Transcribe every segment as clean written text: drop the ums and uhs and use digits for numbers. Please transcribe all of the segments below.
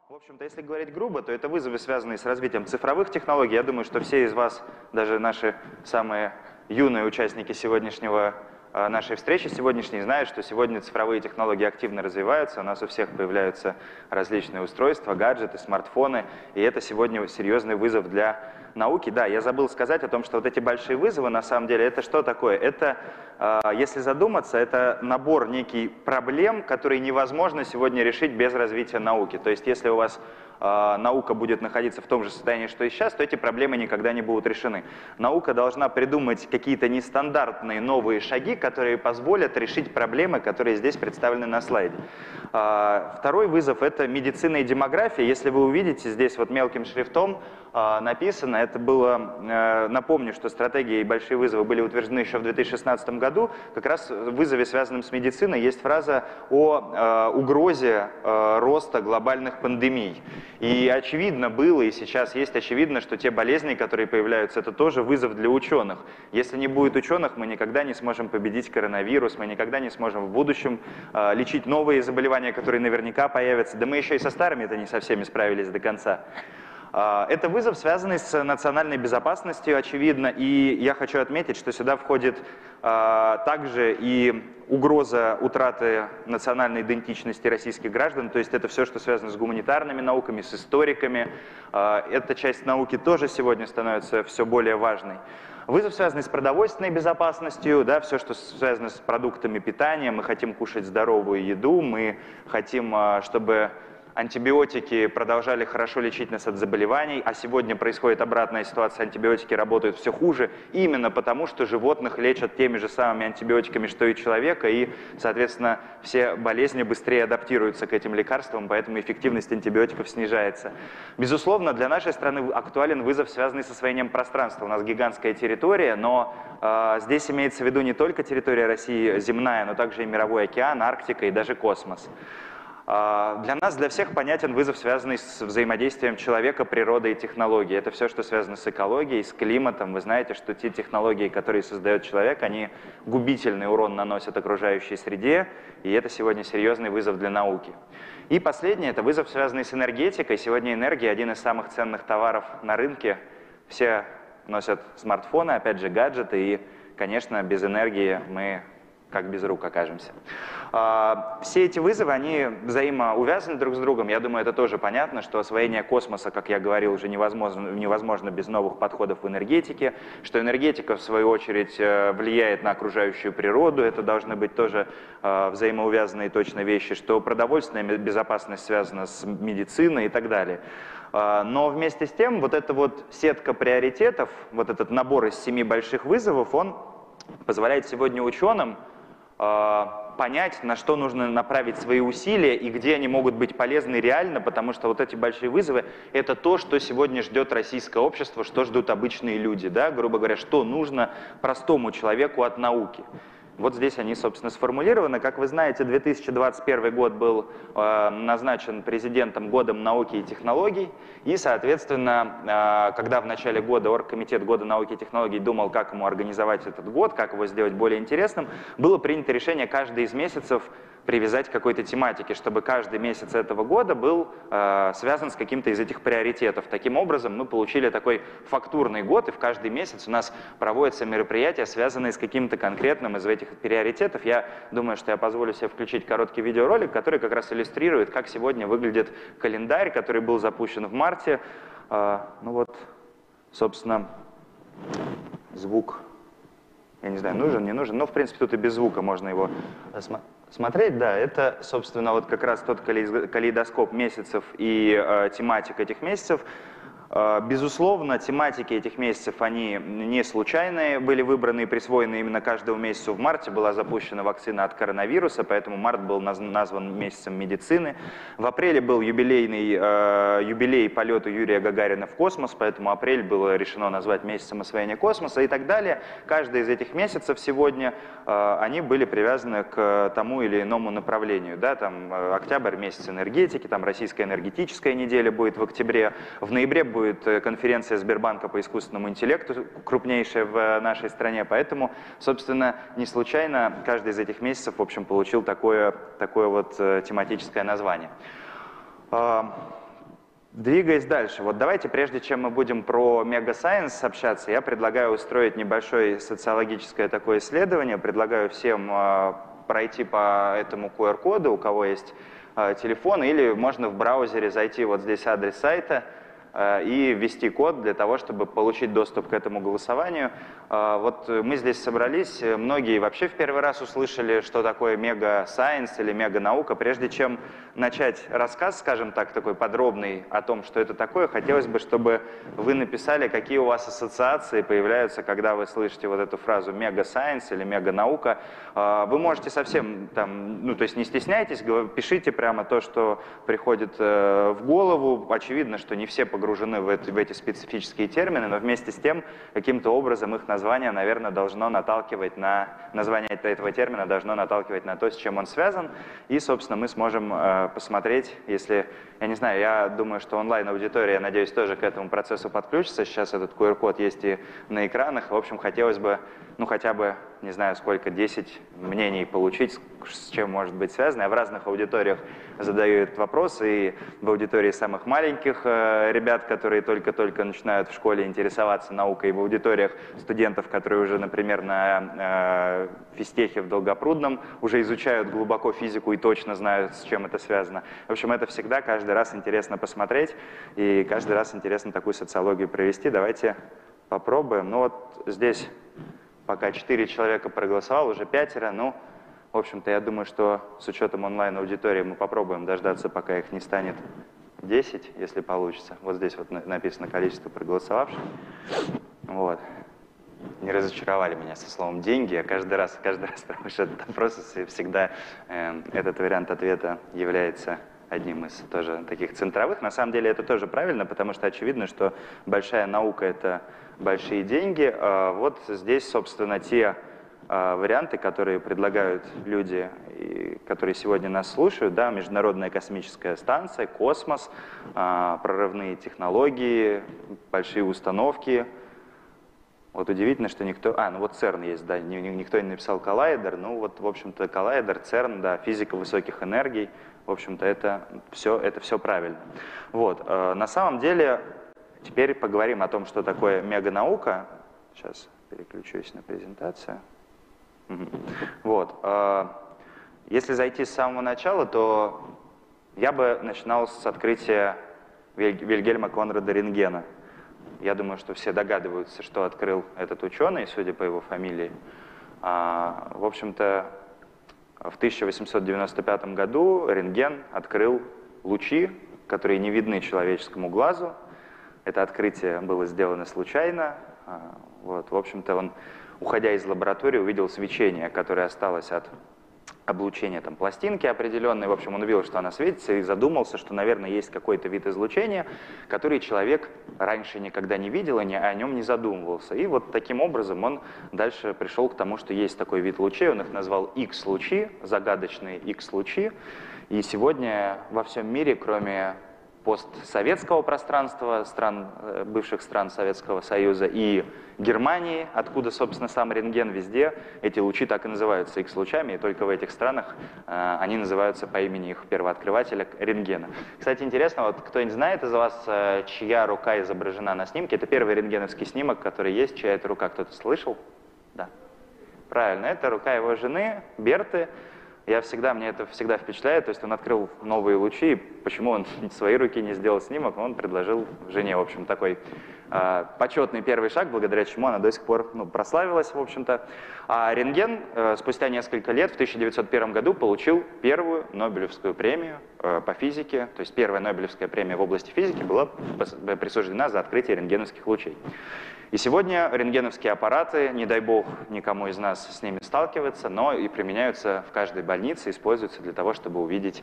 В общем-то, если говорить грубо, то это вызовы, связанные с развитием цифровых технологий. Я думаю, что все из вас, даже наши самые юные участники нашей встречи сегодняшней, знают, что сегодня цифровые технологии активно развиваются, у нас у всех появляются различные устройства, гаджеты, смартфоны, и это сегодня серьезный вызов для науки. Да, я забыл сказать о том, что вот эти большие вызовы, на самом деле, это что такое? Это, если задуматься, это набор некий проблем, которые невозможно сегодня решить без развития науки. То есть, если у вас наука будет находиться в том же состоянии, что и сейчас, то эти проблемы никогда не будут решены. Наука должна придумать какие-то нестандартные новые шаги, которые позволят решить проблемы, которые здесь представлены на слайде. Второй вызов – это медицина и демография. Если вы увидите, здесь вот мелким шрифтом написано, это было, напомню, что стратегии и большие вызовы были утверждены еще в 2016 году, как раз в вызове, связанном с медициной, есть фраза о угрозе роста глобальных пандемий. И очевидно было, и сейчас есть очевидно, что те болезни, которые появляются, это тоже вызов для ученых. Если не будет ученых, мы никогда не сможем победить коронавирус, мы никогда не сможем в будущем лечить новые заболевания, которые наверняка появятся. Да мы еще и со старыми-то не со всеми справились до конца. Это вызов, связанный с национальной безопасностью, очевидно, и я хочу отметить, что сюда входит также и угроза утраты национальной идентичности российских граждан, то есть это все, что связано с гуманитарными науками, с историками. Эта часть науки тоже сегодня становится все более важной. Вызов, связанный с продовольственной безопасностью, да, все, что связано с продуктами питания, мы хотим кушать здоровую еду, мы хотим, чтобы антибиотики продолжали хорошо лечить нас от заболеваний, а сегодня происходит обратная ситуация, антибиотики работают все хуже, именно потому, что животных лечат теми же самыми антибиотиками, что и человека, и, соответственно, все болезни быстрее адаптируются к этим лекарствам, поэтому эффективность антибиотиков снижается. Безусловно, для нашей страны актуален вызов, связанный с освоением пространства. У нас гигантская территория, но здесь имеется в виду не только территория России земная, но также и мировой океан, Арктика и даже космос. Для нас, для всех понятен вызов, связанный с взаимодействием человека, природы и технологий. Это все, что связано с экологией, с климатом. Вы знаете, что те технологии, которые создает человек, они губительный урон наносят окружающей среде, и это сегодня серьезный вызов для науки. И последнее – это вызов, связанный с энергетикой. Сегодня энергия – один из самых ценных товаров на рынке. Все носят смартфоны, опять же, гаджеты, и, конечно, без энергии мы как без рук окажемся. Все эти вызовы, они взаимоувязаны друг с другом. Я думаю, это тоже понятно, что освоение космоса, как я говорил, уже невозможно без новых подходов в энергетике, что энергетика, в свою очередь, влияет на окружающую природу, это должны быть тоже взаимоувязанные точно вещи, что продовольственная безопасность связана с медициной и так далее. Но вместе с тем, вот эта вот сетка приоритетов, вот этот набор из 7 больших вызовов, он позволяет сегодня ученым понять, на что нужно направить свои усилия и где они могут быть полезны реально, потому что вот эти большие вызовы – это то, что сегодня ждет российское общество, что ждут обычные люди, да? Грубо говоря, что нужно простому человеку от науки. Вот здесь они, собственно, сформулированы. Как вы знаете, 2021 год был назначен президентом годом науки и технологий. И, соответственно, когда в начале года Оргкомитет года науки и технологий думал, как ему организовать этот год, как его сделать более интересным, было принято решение каждый из месяцев привязать к какой-то тематике, чтобы каждый месяц этого года был связан с каким-то из этих приоритетов. Таким образом, мы получили такой фактурный год, и в каждый месяц у нас проводятся мероприятия, связанные с каким-то конкретным из этих приоритетов. Я думаю, что я позволю себе включить короткий видеоролик, который как раз иллюстрирует, как сегодня выглядит календарь, который был запущен в марте. Ну вот, собственно, звук, я не знаю, нужен, не нужен, но в принципе тут и без звука можно его смотреть. Да, это, собственно, вот как раз тот калейдоскоп месяцев и тематик этих месяцев. Безусловно, тематики этих месяцев, они не случайные, были выбраны и присвоены именно каждому месяцу. В марте была запущена вакцина от коронавируса, поэтому март был назван месяцем медицины. В апреле был юбилей полета Юрия Гагарина в космос, поэтому апрель было решено назвать месяцем освоения космоса и так далее. Каждый из этих месяцев сегодня, они были привязаны к тому или иному направлению. Да, там, октябрь – месяц энергетики, там российская энергетическая неделя будет в октябре, в ноябре будет конференция Сбербанка по искусственному интеллекту, крупнейшая в нашей стране, поэтому, собственно, не случайно каждый из этих месяцев, в общем, получил такое вот тематическое название. Двигаясь дальше, вот давайте, прежде чем мы будем про мега-сайенс общаться, я предлагаю устроить небольшое социологическое такое исследование, предлагаю всем пройти по этому QR-коду, у кого есть телефон, или можно в браузере зайти, вот здесь адрес сайта, и ввести код для того, чтобы получить доступ к этому голосованию. Вот мы здесь собрались, многие вообще в первый раз услышали, что такое мега-сайенс или мега-наука. Прежде чем начать рассказ, скажем так, такой подробный о том, что это такое, хотелось бы, чтобы вы написали, какие у вас ассоциации появляются, когда вы слышите вот эту фразу мега-сайенс или мега-наука. Вы можете совсем, там, ну, то есть не стесняйтесь, пишите прямо то, что приходит в голову. Очевидно, что не все погружены в эти специфические термины, но вместе с тем, каким-то образом их название, наверное, должно наталкивать на... Название этого термина должно наталкивать на то, с чем он связан. И, собственно, мы сможем посмотреть, если... Я не знаю, я думаю, что онлайн-аудитория, я надеюсь, тоже к этому процессу подключится. Сейчас этот QR-код есть и на экранах. В общем, хотелось бы, ну, хотя бы, не знаю, сколько, 10 мнений получить, с чем может быть связано. Я в разных аудиториях задаю этот вопрос, и в аудитории самых маленьких ребят, которые только-только начинают в школе интересоваться наукой, и в аудиториях студентов, которые уже, например, на физтехе в Долгопрудном уже изучают глубоко физику и точно знают, с чем это связано. В общем, это всегда каждый раз интересно посмотреть, и каждый раз интересно такую социологию провести. Давайте попробуем. Ну вот здесь пока 4 человека проголосовало, уже 5. Ну, в общем-то, я думаю, что с учетом онлайн-аудитории мы попробуем дождаться, пока их не станет 10, если получится. Вот здесь вот написано количество проголосовавших. Вот. Не разочаровали меня со словом «деньги». Я каждый раз провожу этот опрос, и всегда этот вариант ответа является одним из тоже таких центровых. На самом деле это тоже правильно, потому что очевидно, что большая наука — это большие деньги. Вот здесь, собственно, те варианты, которые предлагают люди, которые сегодня нас слушают, да, Международная космическая станция, космос, прорывные технологии, большие установки. Вот удивительно, что никто... ну вот ЦЕРН есть, да, никто не написал коллайдер, ну вот, в общем-то, коллайдер, ЦЕРН, да, физика высоких энергий, в общем-то, это все правильно. Вот, на самом деле, теперь поговорим о том, что такое меганаука. Сейчас переключусь на презентацию. Вот, если зайти с самого начала, то я бы начинал с открытия Вильгельма Конрада Рентгена. Я думаю, что все догадываются, что открыл этот ученый, судя по его фамилии. В общем-то, в 1895 году рентген открыл лучи, которые не видны человеческому глазу. Это открытие было сделано случайно. Вот, в общем-то, он, уходя из лаборатории, увидел свечение, которое осталось от облучения там, пластинки определенной. В общем, он увидел, что она светится, и задумался, что, наверное, есть какой-то вид излучения, который человек раньше никогда не видел и о нем не задумывался. И вот таким образом он дальше пришел к тому, что есть такой вид лучей, он их назвал X-лучи, загадочные X-лучи. И сегодня во всем мире, кроме постсоветского пространства, бывших стран Советского Союза и Германии, откуда, собственно, сам рентген, везде эти лучи так и называются X-лучами, и только в этих странах они называются по имени их первооткрывателя рентгена. Кстати, интересно, вот кто-нибудь знает из вас, чья рука изображена на снимке? Это первый рентгеновский снимок, который есть. Чья это рука? Кто-то слышал? Да. Правильно, это рука его жены, Берты. Мне это всегда впечатляет, то есть он открыл новые лучи, и почему он своей руки не сделал снимок, он предложил жене, в общем, такой почетный первый шаг, благодаря чему она до сих пор прославилась, в общем-то. А рентген спустя несколько лет, в 1901 году, получил первую Нобелевскую премию по физике, то есть первая Нобелевская премия в области физики была присуждена за открытие рентгеновских лучей. И сегодня рентгеновские аппараты, не дай бог никому из нас с ними сталкиваться, но и применяются в каждой больнице, используются для того, чтобы увидеть,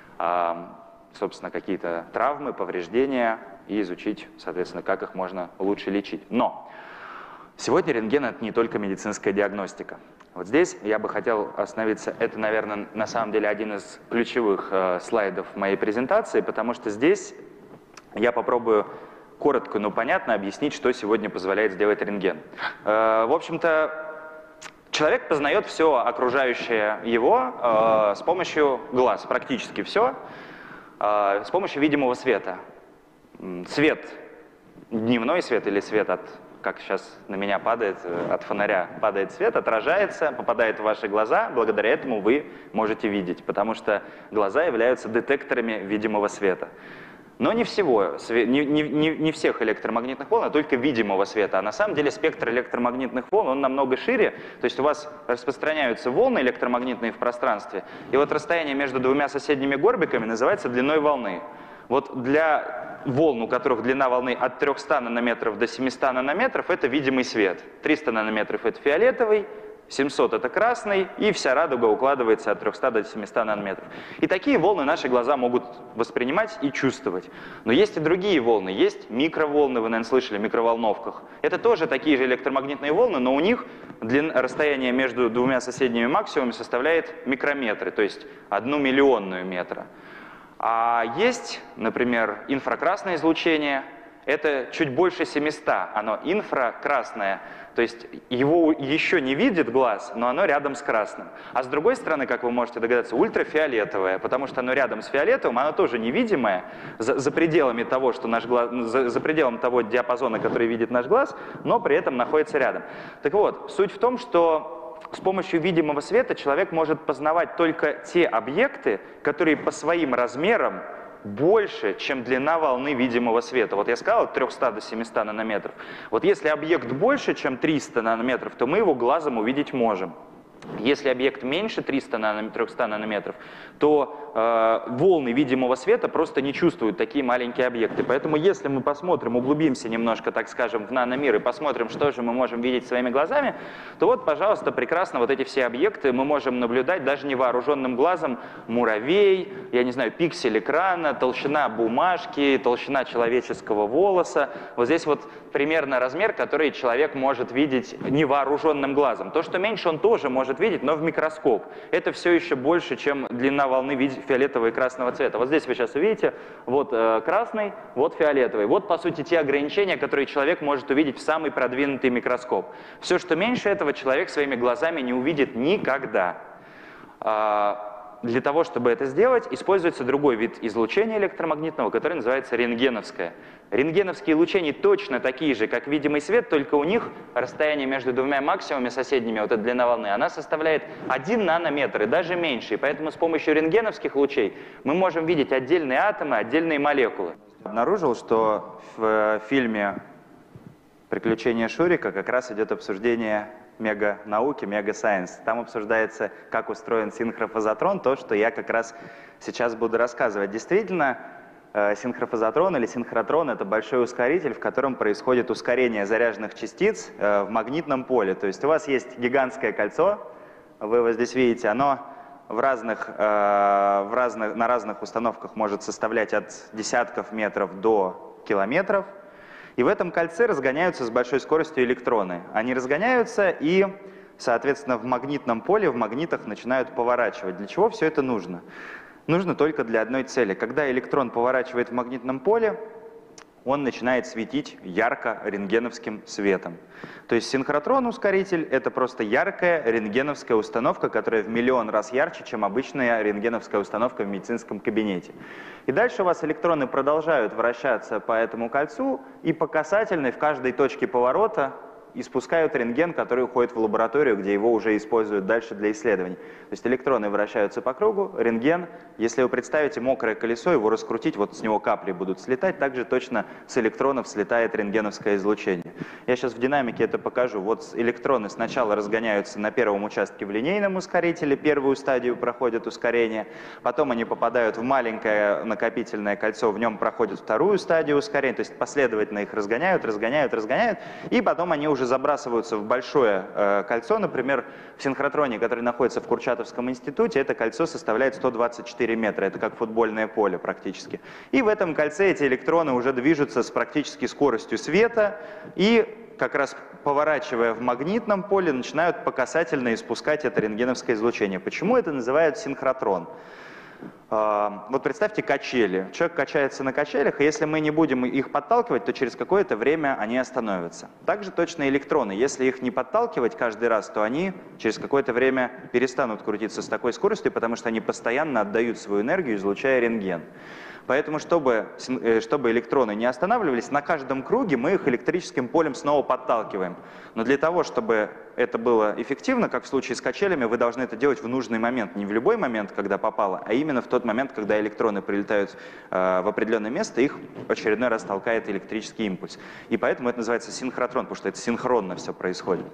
собственно, какие-то травмы, повреждения и изучить, соответственно, как их можно лучше лечить. Но сегодня рентген — это не только медицинская диагностика. Вот здесь я бы хотел остановиться, это, наверное, на самом деле один из ключевых слайдов моей презентации, потому что здесь я попробую коротко, но понятно объяснить, что сегодня позволяет сделать рентген. В общем-то, человек познает все окружающее его с помощью глаз, практически все, с помощью видимого света. свет, дневной свет или свет от, как сейчас на меня падает, от фонаря падает свет, отражается, попадает в ваши глаза, благодаря этому вы можете видеть, потому что глаза являются детекторами видимого света. Но не всего, не всех электромагнитных волн, а только видимого света. А на самом деле спектр электромагнитных волн, он намного шире. То есть у вас распространяются волны электромагнитные в пространстве, и вот расстояние между двумя соседними горбиками называется длиной волны. Вот для волн, у которых длина волны от 300 нанометров до 700 нанометров, это видимый свет. 300 нанометров — это фиолетовый, 700 — это красный, и вся радуга укладывается от 300 до 700 нанометров. И такие волны наши глаза могут воспринимать и чувствовать. Но есть и другие волны. Есть микроволны, вы, наверное, слышали, в микроволновках. Это тоже такие же электромагнитные волны, но у них расстояние между двумя соседними максимумами составляет микрометры, то есть 1/10000000 метра. А есть, например, инфракрасное излучение. Это чуть больше 700, оно инфракрасное, то есть его еще не видит глаз, но оно рядом с красным. А с другой стороны, как вы можете догадаться, ультрафиолетовое, потому что оно рядом с фиолетовым, оно тоже невидимое, за пределами того, что наш глаз, за пределом того диапазона, который видит наш глаз, но при этом находится рядом. Так вот, суть в том, что с помощью видимого света человек может познавать только те объекты, которые по своим размерам больше, чем длина волны видимого света. Вот я сказал от 300 до 700 нанометров. Вот если объект больше, чем 300 нанометров, то мы его глазом увидеть можем. Если объект меньше 300 нанометров, то волны видимого света просто не чувствуют такие маленькие объекты. Поэтому если мы посмотрим, углубимся немножко, так скажем, в наномир и посмотрим, что же мы можем видеть своими глазами, то вот, пожалуйста, прекрасно вот эти все объекты мы можем наблюдать даже невооруженным глазом. Муравей, я не знаю, пиксель экрана, толщина бумажки, толщина человеческого волоса. Вот здесь вот примерно размер, который человек может видеть невооруженным глазом. То, что меньше, он тоже может видеть, но в микроскоп. Это все еще больше, чем длина волны фиолетового и красного цвета. Вот здесь вы сейчас увидите, вот красный, вот фиолетовый. Вот, по сути, те ограничения, которые человек может увидеть в самый продвинутый микроскоп. Все, что меньше этого, человек своими глазами не увидит никогда. Для того, чтобы это сделать, используется другой вид излучения электромагнитного, который называется рентгеновское. Рентгеновские излучения точно такие же, как видимый свет, только у них расстояние между двумя максимумами соседними, вот эта длина волны, она составляет 1 нанометр и даже меньше. И поэтому с помощью рентгеновских лучей мы можем видеть отдельные атомы, отдельные молекулы. Обнаружил, что в фильме «Приключения Шурика» как раз идет обсуждение мега-науки, мега-сайенс. Там обсуждается, как устроен синхрофазотрон, то, что я как раз сейчас буду рассказывать. Действительно, синхрофазотрон или синхротрон — это большой ускоритель, в котором происходит ускорение заряженных частиц в магнитном поле. То есть у вас есть гигантское кольцо, вы его здесь видите, оно на разных установках может составлять от десятков метров до километров. И в этом кольце разгоняются с большой скоростью электроны. Они разгоняются и, соответственно, в магнитном поле, в магнитах начинают поворачивать. Для чего все это нужно? Нужно только для одной цели. Когда электрон поворачивает в магнитном поле, он начинает светить ярко рентгеновским светом. То есть синхротрон-ускоритель — это просто яркая рентгеновская установка, которая в миллион раз ярче, чем обычная рентгеновская установка в медицинском кабинете. И дальше у вас электроны продолжают вращаться по этому кольцу, и по касательной в каждой точке поворота испускают рентген, который уходит в лабораторию, где его уже используют дальше для исследований. То есть электроны вращаются по кругу, рентген. Если вы представите мокрое колесо, его раскрутить, вот с него капли будут слетать, также точно с электронов слетает рентгеновское излучение. Я сейчас в динамике это покажу. Вот электроны сначала разгоняются на первом участке в линейном ускорителе, первую стадию проходят ускорение, потом они попадают в маленькое накопительное кольцо, в нем проходят вторую стадию ускорения, то есть последовательно их разгоняют, и потом они уже забрасываются в большое кольцо. Например, в синхротроне, который находится в Курчатовском институте, это кольцо составляет 124 метра. Это как футбольное поле практически. И в этом кольце эти электроны уже движутся с практически скоростью света и, как раз поворачивая в магнитном поле, начинают по касательной испускать это рентгеновское излучение. Почему это называют синхротрон? Вот представьте качели. Человек качается на качелях, и если мы не будем их подталкивать, то через какое-то время они остановятся. Также точно электроны. Если их не подталкивать каждый раз, то они через какое-то время перестанут крутиться с такой скоростью, потому что они постоянно отдают свою энергию, излучая рентген. Поэтому, чтобы электроны не останавливались, на каждом круге мы их электрическим полем снова подталкиваем. Но для того, чтобы это было эффективно, как в случае с качелями, вы должны это делать в нужный момент. Не в любой момент, когда попало, а именно в тот момент, когда электроны прилетают в определенное место, их в очередной раз толкает электрический импульс. И поэтому это называется синхротрон, потому что это синхронно все происходит.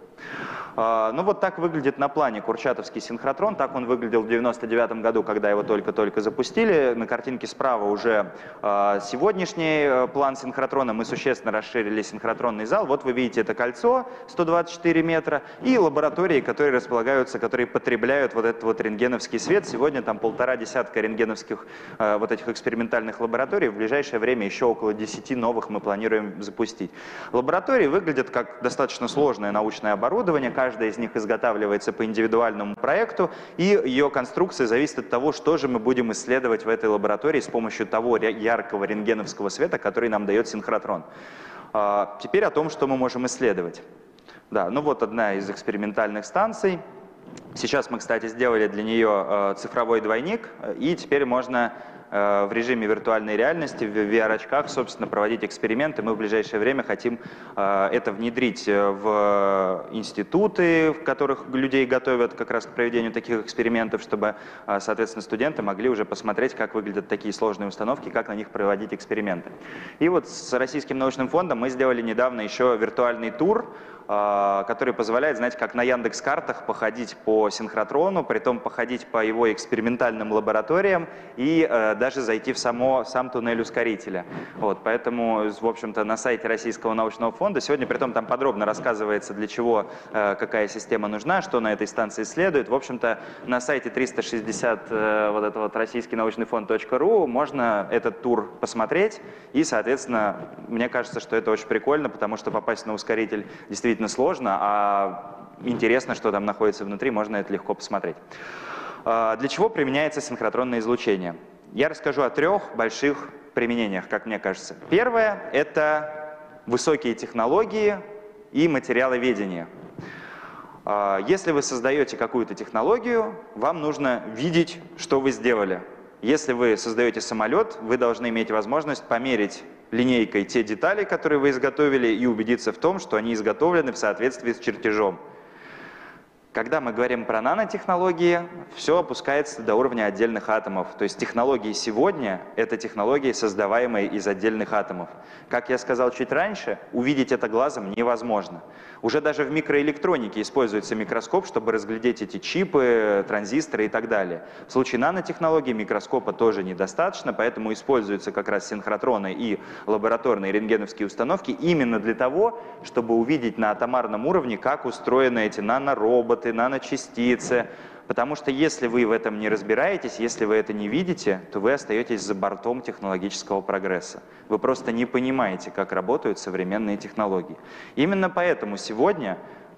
Ну вот так выглядит на плане курчатовский синхротрон. Так он выглядел в 1999 году, когда его только-только запустили. На картинке справа уже сегодняшний план синхротрона. Мы существенно расширили синхротронный зал. Вот вы видите это кольцо 124 метра и лаборатории, которые располагаются, которые потребляют вот этот вот рентгеновский свет. Сегодня там 1,5 десятка рентгеновских вот этих экспериментальных лабораторий. В ближайшее время еще около 10 новых мы планируем запустить. Лаборатории выглядят как достаточно сложное научное оборудование. Каждая из них изготавливается по индивидуальному проекту, и ее конструкция зависит от того, что же мы будем исследовать в этой лаборатории с помощью того яркого рентгеновского света, который нам дает синхротрон. Теперь о том, что мы можем исследовать. Да, ну вот одна из экспериментальных станций. Сейчас мы, кстати, сделали для нее цифровой двойник, и теперь можно в режиме виртуальной реальности, в VR-очках, собственно, проводить эксперименты. Мы в ближайшее время хотим это внедрить в институты, в которых людей готовят как раз к проведению таких экспериментов, чтобы, соответственно, студенты могли уже посмотреть, как выглядят такие сложные установки, как на них проводить эксперименты. И вот с Российским научным фондом мы сделали недавно еще виртуальный тур, который позволяет, знаете, как на Яндекс.Картах походить по синхротрону, притом походить по его экспериментальным лабораториям и даже зайти в сам туннель ускорителя. Вот, поэтому, в общем-то, на сайте Российского научного фонда сегодня, притом там подробно рассказывается, для чего какая система нужна, что на этой станции следует. В общем-то, на сайте 360 вот этого вот российский научный фонд.ру можно этот тур посмотреть, и, соответственно, мне кажется, что это очень прикольно, потому что попасть на ускоритель действительно сложно, а интересно, что там находится внутри, можно это легко посмотреть. Для чего применяется синхротронное излучение? Я расскажу о 3 больших применениях, как мне кажется. Первое – это высокие технологии и материаловедение. Если вы создаете какую-то технологию, вам нужно видеть, что вы сделали. Если вы создаете самолет, вы должны иметь возможность померить линейкой те детали, которые вы изготовили, и убедиться в том, что они изготовлены в соответствии с чертежом. Когда мы говорим про нанотехнологии, все опускается до уровня отдельных атомов. То есть технологии сегодня – это технологии, создаваемые из отдельных атомов. Как я сказал чуть раньше, увидеть это глазом невозможно. Уже даже в микроэлектронике используется микроскоп, чтобы разглядеть эти чипы, транзисторы и так далее. В случае нанотехнологий микроскопа тоже недостаточно, поэтому используются как раз синхротроны и лабораторные рентгеновские установки именно для того, чтобы увидеть на атомарном уровне, как устроены эти нанороботы, наночастицы. Потому что если вы в этом не разбираетесь, если вы это не видите, то вы остаетесь за бортом технологического прогресса. Вы просто не понимаете, как работают современные технологии. Именно поэтому сегодня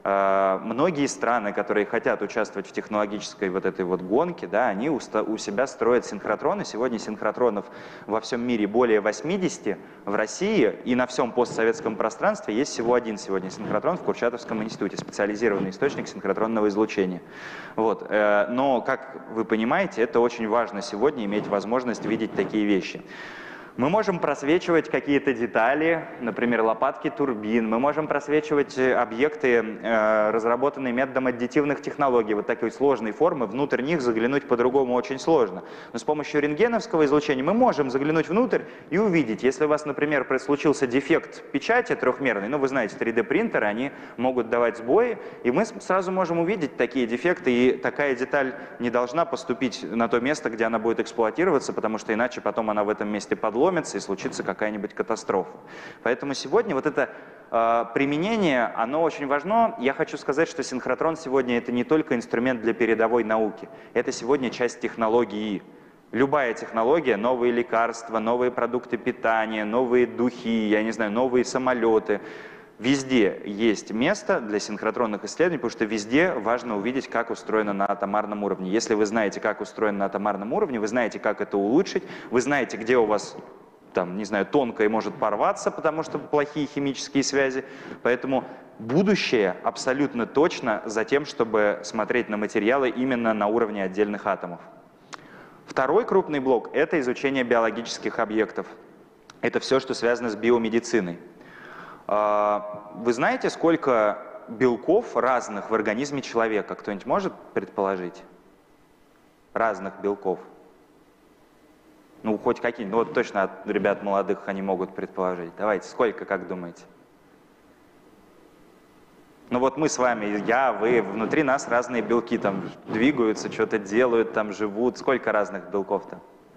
многие страны, которые хотят участвовать в технологической вот этой вот гонке, да, они у себя строят синхротроны. Сегодня синхротронов во всем мире более 80. В России и на всем постсоветском пространстве есть всего один сегодня синхротрон в Курчатовском институте, специализированный источник синхротронного излучения. Вот. Но, как вы понимаете, это очень важно сегодня иметь возможность видеть такие вещи. Мы можем просвечивать какие-то детали, например, лопатки турбин. Мы можем просвечивать объекты, разработанные методом аддитивных технологий, вот такой сложной формы. Внутрь них заглянуть по-другому очень сложно. Но с помощью рентгеновского излучения мы можем заглянуть внутрь и увидеть, если у вас, например, случился дефект печати трехмерной, ну вы знаете, 3D-принтеры, они могут давать сбои, и мы сразу можем увидеть такие дефекты, и такая деталь не должна поступить на то место, где она будет эксплуатироваться, потому что иначе потом она в этом месте подломится, и случится какая-нибудь катастрофа. Поэтому сегодня вот это применение, оно очень важно. Я хочу сказать, что синхротрон сегодня это не только инструмент для передовой науки, это сегодня часть технологии. Любая технология, новые лекарства, новые продукты питания, новые духи, я не знаю, новые самолеты. Везде есть место для синхротронных исследований, потому что везде важно увидеть, как устроено на атомарном уровне. Если вы знаете, как устроено на атомарном уровне, вы знаете, как это улучшить, вы знаете, где у вас, там, не знаю, тонкое может порваться, потому что плохие химические связи. Поэтому будущее абсолютно точно за тем, чтобы смотреть на материалы именно на уровне отдельных атомов. Второй крупный блок – это изучение биологических объектов. Это все, что связано с биомедициной. Вы знаете, сколько белков разных в организме человека? Кто-нибудь может предположить? Разных белков. Ну, хоть какие-нибудь. Ну, вот точно от ребят молодых они могут предположить. Давайте, сколько, как думаете? Ну вот мы с вами, я, вы, внутри нас разные белки там двигаются, что-то делают, там живут. Сколько разных белков-то?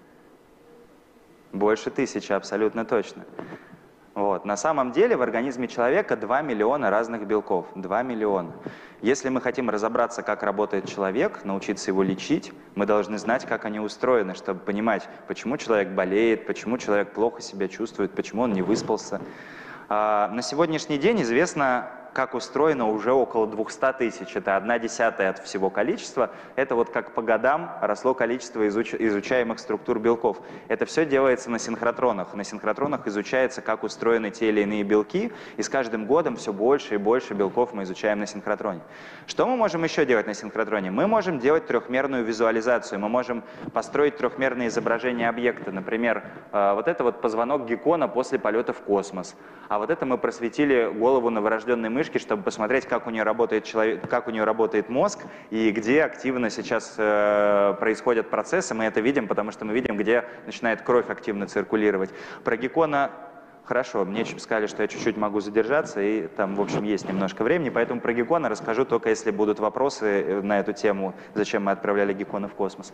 Больше 1000, абсолютно точно. Вот. На самом деле в организме человека 2 миллиона разных белков. 2 миллиона. Если мы хотим разобраться, как работает человек, научиться его лечить, мы должны знать, как они устроены, чтобы понимать, почему человек болеет, почему человек плохо себя чувствует, почему он не выспался. На сегодняшний день известно, как устроено уже около 200 000. Это 1/10 от всего количества. Это вот как по годам росло количество изучаемых структур белков. Это все делается на синхротронах. На синхротронах изучается, как устроены те или иные белки, и с каждым годом все больше и больше белков мы изучаем на синхротроне. Что мы можем еще делать на синхротроне? Мы можем делать трехмерную визуализацию, мы можем построить трехмерное изображение объекта. Например, вот это вот позвонок геккона после полета в космос. А вот это мы просветили голову новорожденной мышки, чтобы посмотреть, как у нее работает мозг и где активно сейчас происходят процессы. Мы это видим, потому что мы видим, где начинает кровь активно циркулировать. Про геккона хорошо, мне сказали, что я чуть-чуть могу задержаться, и там, в общем, есть немножко времени, поэтому про геккона расскажу только если будут вопросы на эту тему, зачем мы отправляли геккона в космос.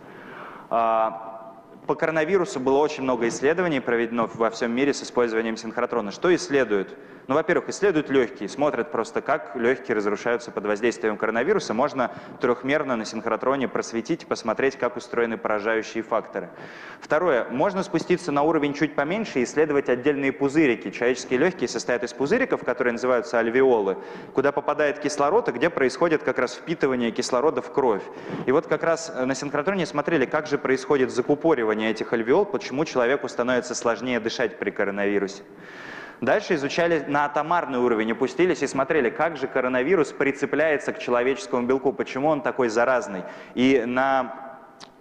По коронавирусу было очень много исследований проведено во всем мире с использованием синхротрона. Что исследуют? Ну, во-первых, исследуют легкие, смотрят просто, как легкие разрушаются под воздействием коронавируса. Можно трехмерно на синхротроне просветить и посмотреть, как устроены поражающие факторы. Второе. Можно спуститься на уровень чуть поменьше и исследовать отдельные пузырики. Человеческие легкие состоят из пузыриков, которые называются альвеолы, куда попадает кислород и где происходит как раз впитывание кислорода в кровь. И вот как раз на синхротроне смотрели, как же происходит закупоривание этих альвеол, почему человеку становится сложнее дышать при коронавирусе. Дальше изучали на атомарный уровень, опустились и смотрели, как же коронавирус прицепляется к человеческому белку, почему он такой заразный. И на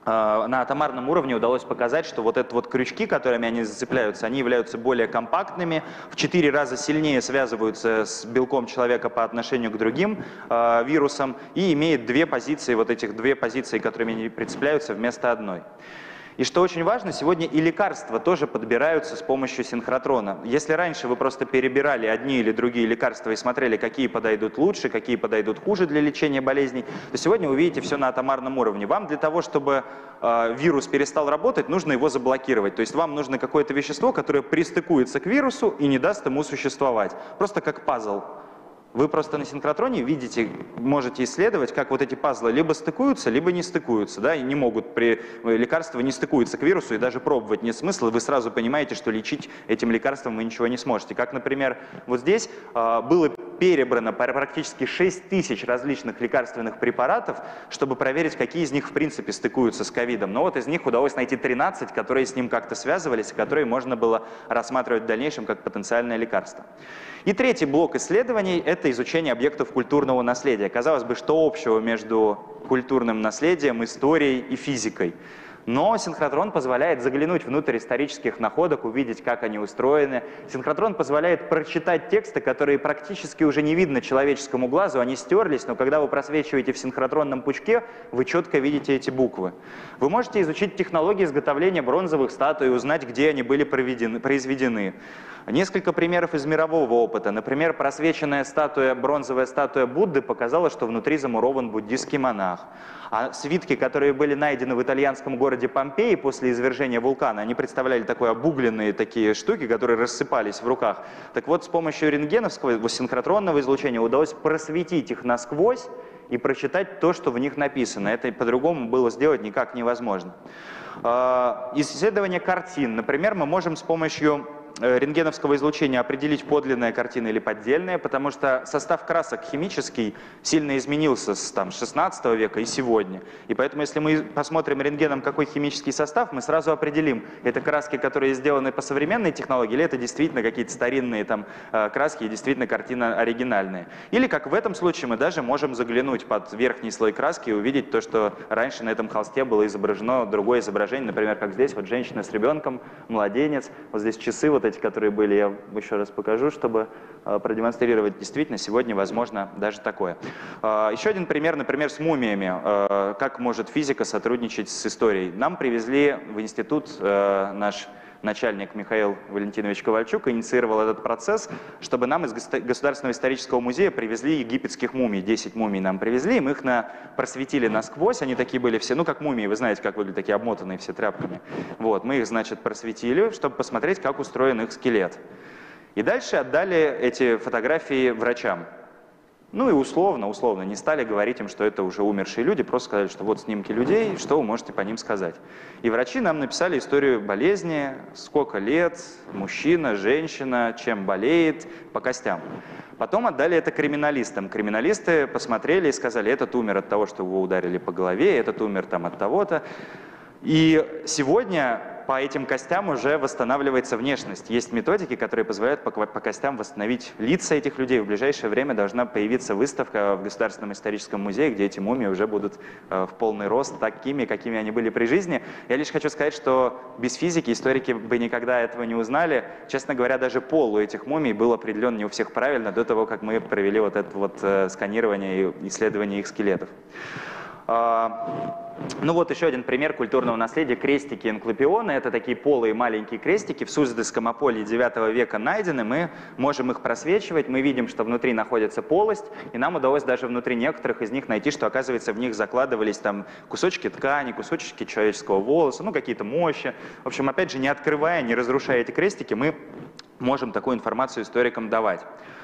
атомарном уровне удалось показать, что вот это вот крючки, которыми они зацепляются, они являются более компактными, в 4 раза сильнее связываются с белком человека по отношению к другим вирусам и имеют две позиции, вот этих две позиции, которыми они прицепляются, вместо одной. И что очень важно, сегодня и лекарства тоже подбираются с помощью синхротрона. Если раньше вы просто перебирали одни или другие лекарства и смотрели, какие подойдут лучше, какие подойдут хуже для лечения болезней, то сегодня вы видите все на атомарном уровне. Вам для того, чтобы вирус перестал работать, нужно его заблокировать. То есть вам нужно какое-то вещество, которое пристыкуется к вирусу и не даст ему существовать. Просто как пазл. Вы просто на синхротроне видите, можете исследовать, как вот эти пазлы либо стыкуются, либо не стыкуются, да, и не могут лекарства не стыкуются к вирусу, и даже пробовать нет смысла, вы сразу понимаете, что лечить этим лекарством вы ничего не сможете. Как, например, вот здесь было перебрано практически 6000 различных лекарственных препаратов, чтобы проверить, какие из них в принципе стыкуются с ковидом. Но вот из них удалось найти 13, которые с ним как-то связывались, и которые можно было рассматривать в дальнейшем как потенциальное лекарство. И третий блок исследований – это изучение объектов культурного наследия. Казалось бы, что общего между культурным наследием, историей и физикой? Но синхротрон позволяет заглянуть внутрь исторических находок, увидеть, как они устроены. Синхротрон позволяет прочитать тексты, которые практически уже не видно человеческому глазу, они стерлись, но когда вы просвечиваете в синхротронном пучке, вы четко видите эти буквы. Вы можете изучить технологии изготовления бронзовых статуй и узнать, где они были произведены. Несколько примеров из мирового опыта. Например, просвеченная бронзовая статуя Будды показала, что внутри замурован буддийский монах. А свитки, которые были найдены в итальянском городе Помпеи после извержения вулкана, они представляли такой обугленные такие штуки, которые рассыпались в руках. Так вот, с помощью рентгеновского синхротронного излучения удалось просветить их насквозь и прочитать то, что в них написано. Это по-другому было сделать никак невозможно. Исследование картин. Например, мы можем с помощью рентгеновского излучения определить, подлинная картина или поддельная, потому что состав красок химический сильно изменился с 16 века и сегодня. И поэтому, если мы посмотрим рентгеном, какой химический состав, мы сразу определим, это краски, которые сделаны по современной технологии, или это действительно какие-то старинные краски и действительно картина оригинальная. Или, как в этом случае, мы даже можем заглянуть под верхний слой краски и увидеть то, что раньше на этом холсте было изображено другое изображение, например, как здесь, вот женщина с ребенком, младенец, вот здесь часы вот эти, которые были, я еще раз покажу, чтобы продемонстрировать. Действительно, сегодня возможно даже такое. Еще один пример, например, с мумиями. Как может физика сотрудничать с историей? Нам привезли в институт наш начальник Михаил Валентинович Ковальчук инициировал этот процесс, чтобы нам из Государственного исторического музея привезли египетских мумий. 10 мумий нам привезли, и мы их просветили насквозь. Они такие были все, ну как мумии, вы знаете, как выглядят, такие обмотанные все тряпками. Вот, мы их, значит, просветили, чтобы посмотреть, как устроен их скелет. И дальше отдали эти фотографии врачам. Ну и условно, не стали говорить им, что это уже умершие люди, просто сказали, что вот снимки людей, что вы можете по ним сказать. И врачи нам написали историю болезни, сколько лет, мужчина, женщина, чем болеет, по костям. Потом отдали это криминалистам. Криминалисты посмотрели и сказали, этот умер от того, что его ударили по голове, этот умер там от того-то. И сегодня по этим костям уже восстанавливается внешность. Есть методики, которые позволяют по костям восстановить лица этих людей. В ближайшее время должна появиться выставка в Государственном историческом музее, где эти мумии уже будут в полный рост, такими, какими они были при жизни. Я лишь хочу сказать, что без физики историки бы никогда этого не узнали. Честно говоря, даже пол у этих мумий был определен не у всех правильно до того, как мы провели вот это вот сканирование и исследование их скелетов. Ну вот еще один пример культурного наследия. Крестики энклопиона. Это такие полые маленькие крестики. В Суздальском Аполе 9 века найдены. Мы можем их просвечивать. Мы видим, что внутри находится полость. И нам удалось даже внутри некоторых из них найти, что, оказывается, в них закладывались там кусочки ткани, кусочки человеческого волоса, ну какие-то мощи. В общем, опять же, не открывая, не разрушая эти крестики, мы можем такую информацию историкам давать.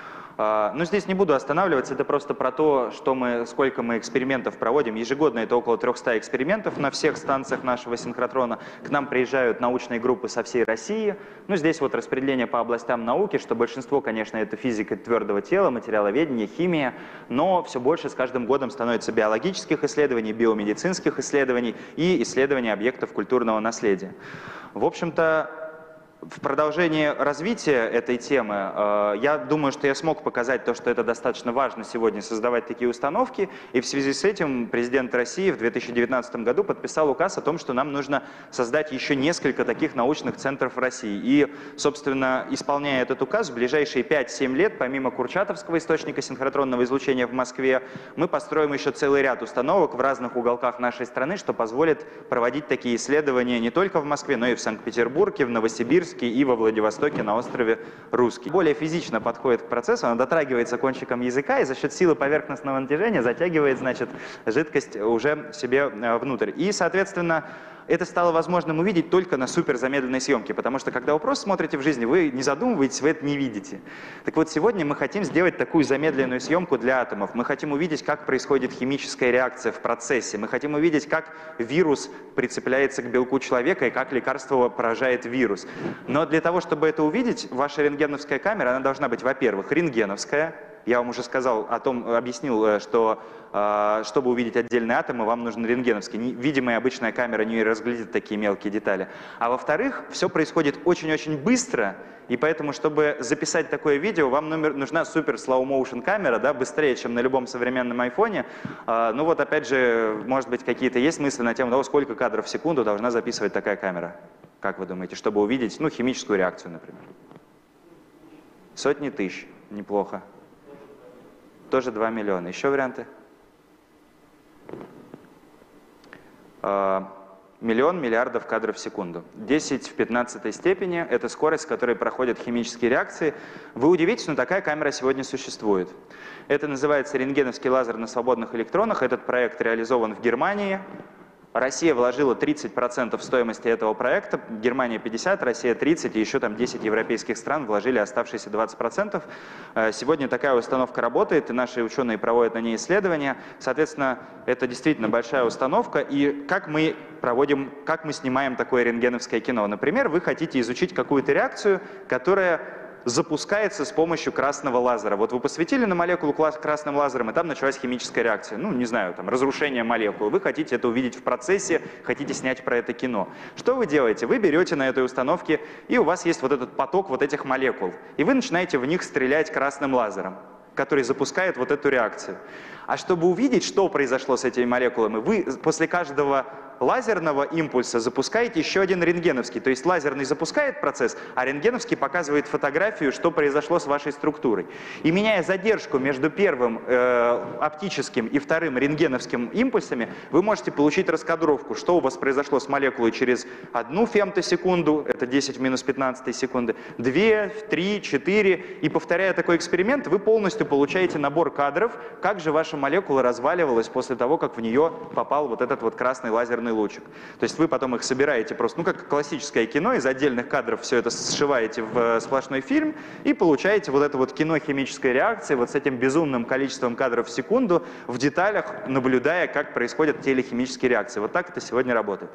Но здесь не буду останавливаться, это просто про то, сколько мы экспериментов проводим. Ежегодно это около 300 экспериментов на всех станциях нашего синхротрона. К нам приезжают научные группы со всей России. Ну, здесь вот распределение по областям науки, что большинство, конечно, это физика твердого тела, материаловедение, химия, но все больше с каждым годом становится биологических исследований, биомедицинских исследований и исследований объектов культурного наследия. В общем-то, в продолжении развития этой темы, я думаю, что я смог показать то, что это достаточно важно сегодня создавать такие установки, и в связи с этим президент России в 2019 году подписал указ о том, что нам нужно создать еще несколько таких научных центров в России. И, собственно, исполняя этот указ, в ближайшие 5-7 лет, помимо Курчатовского источника синхротронного излучения в Москве, мы построим еще целый ряд установок в разных уголках нашей страны, что позволит проводить такие исследования не только в Москве, но и в Санкт-Петербурге, в Новосибирске, и во Владивостоке на острове Русский. Более физично подходит к процессу, она дотрагивается кончиком языка и за счет силы поверхностного натяжения затягивает, значит, жидкость уже себе внутрь. И, соответственно, это стало возможным увидеть только на суперзамедленной съемке, потому что, когда вы просто смотрите в жизни, вы не задумываетесь, вы это не видите. Так вот, сегодня мы хотим сделать такую замедленную съемку для атомов. Мы хотим увидеть, как происходит химическая реакция в процессе. Мы хотим увидеть, как вирус прицепляется к белку человека и как лекарство поражает вирус. Но для того, чтобы это увидеть, ваша рентгеновская камера, она должна быть, во-первых, рентгеновская. Я вам уже сказал объяснил, что чтобы увидеть отдельные атомы, вам нужен рентгеновский. Видимая обычная камера не разглядит такие мелкие детали. А во-вторых, все происходит очень-очень быстро, и поэтому, чтобы записать такое видео, вам нужна супер slow-motion камера, да, быстрее, чем на любом современном айфоне. Ну вот, опять же, может быть, какие-то есть мысли на тему того, сколько кадров в секунду должна записывать такая камера. Как вы думаете, чтобы увидеть, ну, химическую реакцию, например? Сотни тысяч. Неплохо. Тоже 2 миллиона. Еще варианты? Миллион миллиардов кадров в секунду. 10 в 15 степени – это скорость, с которой проходят химические реакции. Вы удивитесь, но такая камера сегодня существует. Это называется рентгеновский лазер на свободных электронах. Этот проект реализован в Германии. Россия вложила 30% стоимости этого проекта, Германия 50%, Россия 30%, и еще там 10 европейских стран вложили оставшиеся 20%. Сегодня такая установка работает, и наши ученые проводят на ней исследования. Соответственно, это действительно большая установка. И как мы снимаем такое рентгеновское кино? Например, вы хотите изучить какую-то реакцию, которая запускается с помощью красного лазера. Вот вы посветили на молекулу красным лазером, и там началась химическая реакция. Ну, не знаю, там, разрушение молекул. Вы хотите это увидеть в процессе, хотите снять про это кино. Что вы делаете? Вы берете на этой установке, и у вас есть вот этот поток вот этих молекул. И вы начинаете в них стрелять красным лазером, который запускает вот эту реакцию. А чтобы увидеть, что произошло с этими молекулами, вы после каждого лазерного импульса запускаете еще один рентгеновский. То есть лазерный запускает процесс, а рентгеновский показывает фотографию, что произошло с вашей структурой. И меняя задержку между первым оптическим и вторым рентгеновским импульсами, вы можете получить раскадровку, что у вас произошло с молекулой через 1 фемтосекунду, это 10 в минус 15 секунды, 2, 3, 4. И повторяя такой эксперимент, вы полностью получаете набор кадров, как же ваша молекула разваливалась после того, как в нее попал вот этот вот красный лазерный лучик. То есть вы потом их собираете просто, ну как классическое кино, из отдельных кадров все это сшиваете в сплошной фильм и получаете вот это вот кино химической реакции вот с этим безумным количеством кадров в секунду, в деталях наблюдая, как происходят телехимические реакции. Вот так это сегодня работает.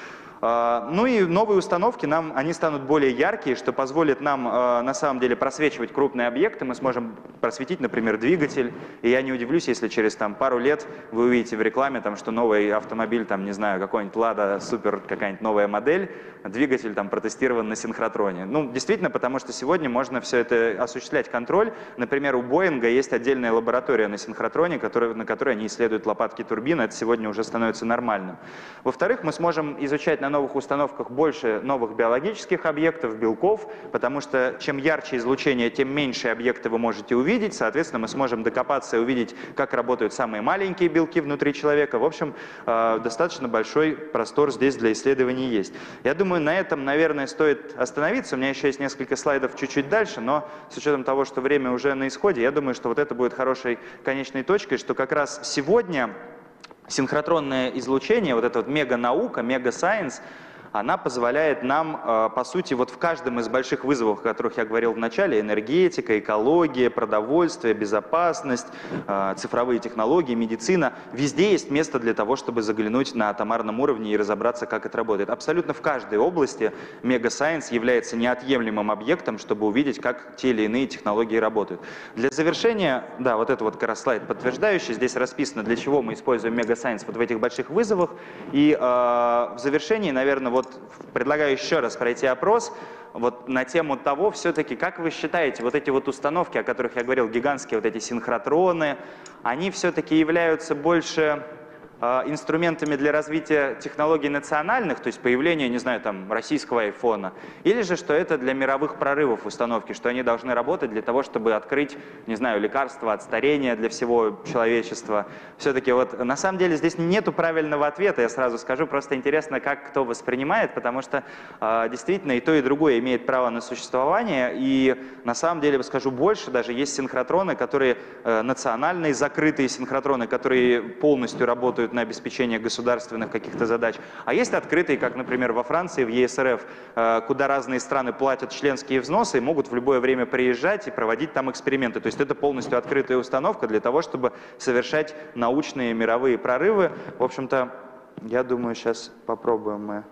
Ну и новые установки, они станут более яркие, что позволит нам на самом деле просвечивать крупные объекты. Мы сможем просветить, например, двигатель. И я не удивлюсь, если через пару лет вы увидите в рекламе, что новый автомобиль, не знаю, какой-нибудь Lada Super, какая-нибудь новая модель, двигатель протестирован на синхротроне. Ну, действительно, потому что сегодня можно все это осуществлять контроль. Например, у Боинга есть отдельная лаборатория на синхротроне, на которой они исследуют лопатки турбин. Это сегодня уже становится нормальным. Во-вторых, мы сможем изучать на новых установках больше новых биологических объектов, белков, потому что чем ярче излучение, тем меньше объекты вы можете увидеть. Соответственно, мы сможем докопаться и увидеть, как работают самые маленькие белки внутри человека. В общем, достаточно большой простор здесь для исследований есть. Я думаю, на этом, наверное, стоит остановиться. У меня еще есть несколько слайдов чуть-чуть дальше, но с учетом того, что время уже на исходе, я думаю, что вот это будет хорошей конечной точкой, что как раз сегодня синхротронное излучение, вот эта вот мега-наука, мега-сайенс, она позволяет нам, по сути, вот в каждом из больших вызовов, о которых я говорил в начале, энергетика, экология, продовольствие, безопасность, цифровые технологии, медицина, везде есть место для того, чтобы заглянуть на атомарном уровне и разобраться, как это работает. Абсолютно в каждой области мега-сайенс является неотъемлемым объектом, чтобы увидеть, как те или иные технологии работают. Для завершения, да, вот это вот как раз слайд подтверждающий, здесь расписано, для чего мы используем мега-сайенс вот в этих больших вызовах. И в завершении, наверное, вот предлагаю еще раз пройти опрос вот на тему того, все-таки, как вы считаете, вот эти вот установки, о которых я говорил, гигантские вот эти синхротроны, они все-таки являются больше инструментами для развития технологий национальных, то есть появления, не знаю, российского айфона, или же, что это для мировых прорывов установки, что они должны работать для того, чтобы открыть, не знаю, лекарства от старения для всего человечества. Все-таки вот на самом деле здесь нету правильного ответа, я сразу скажу, просто интересно, как кто воспринимает, потому что действительно и то, и другое имеет право на существование, и на самом деле, скажу больше, даже есть синхротроны, которые национальные, закрытые синхротроны, которые полностью работают на обеспечение государственных каких-то задач. А есть открытые, как, например, во Франции, в ЕСРФ, куда разные страны платят членские взносы и могут в любое время приезжать и проводить там эксперименты. То есть это полностью открытая установка для того, чтобы совершать научные мировые прорывы. В общем-то, я думаю, сейчас попробуем мы.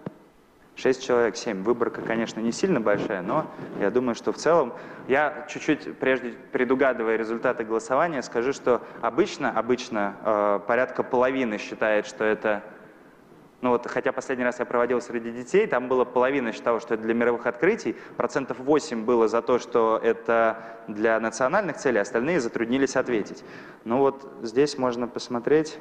6 человек, 7. Выборка, конечно, не сильно большая, но я думаю, что в целом, я чуть-чуть, прежде предугадывая результаты голосования, скажу, что обычно порядка половины считает, что это, ну вот, хотя последний раз я проводил среди детей, там было половина считала, что это для мировых открытий, 8% было за то, что это для национальных целей, остальные затруднились ответить. Ну вот здесь можно посмотреть.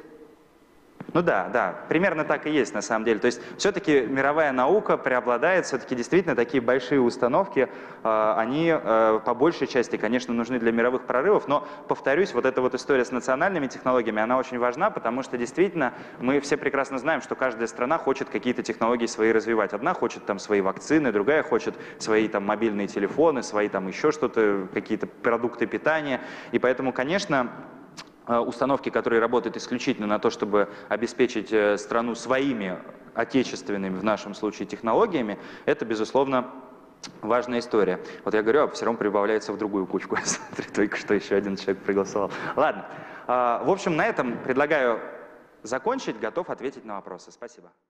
Ну да, примерно так и есть на самом деле. То есть все-таки мировая наука преобладает, все-таки действительно такие большие установки, они по большей части, конечно, нужны для мировых прорывов, но, повторюсь, вот эта вот история с национальными технологиями, она очень важна, потому что действительно мы все прекрасно знаем, что каждая страна хочет какие-то технологии свои развивать. Одна хочет свои вакцины, другая хочет свои мобильные телефоны, свои еще что-то, какие-то продукты питания. И поэтому, конечно, установки, которые работают исключительно на то, чтобы обеспечить страну своими отечественными, в нашем случае, технологиями, это, безусловно, важная история. Вот я говорю, а все равно прибавляется в другую кучку. Смотри, только что еще один человек проголосовал. Ладно. В общем, на этом предлагаю закончить. Готов ответить на вопросы. Спасибо.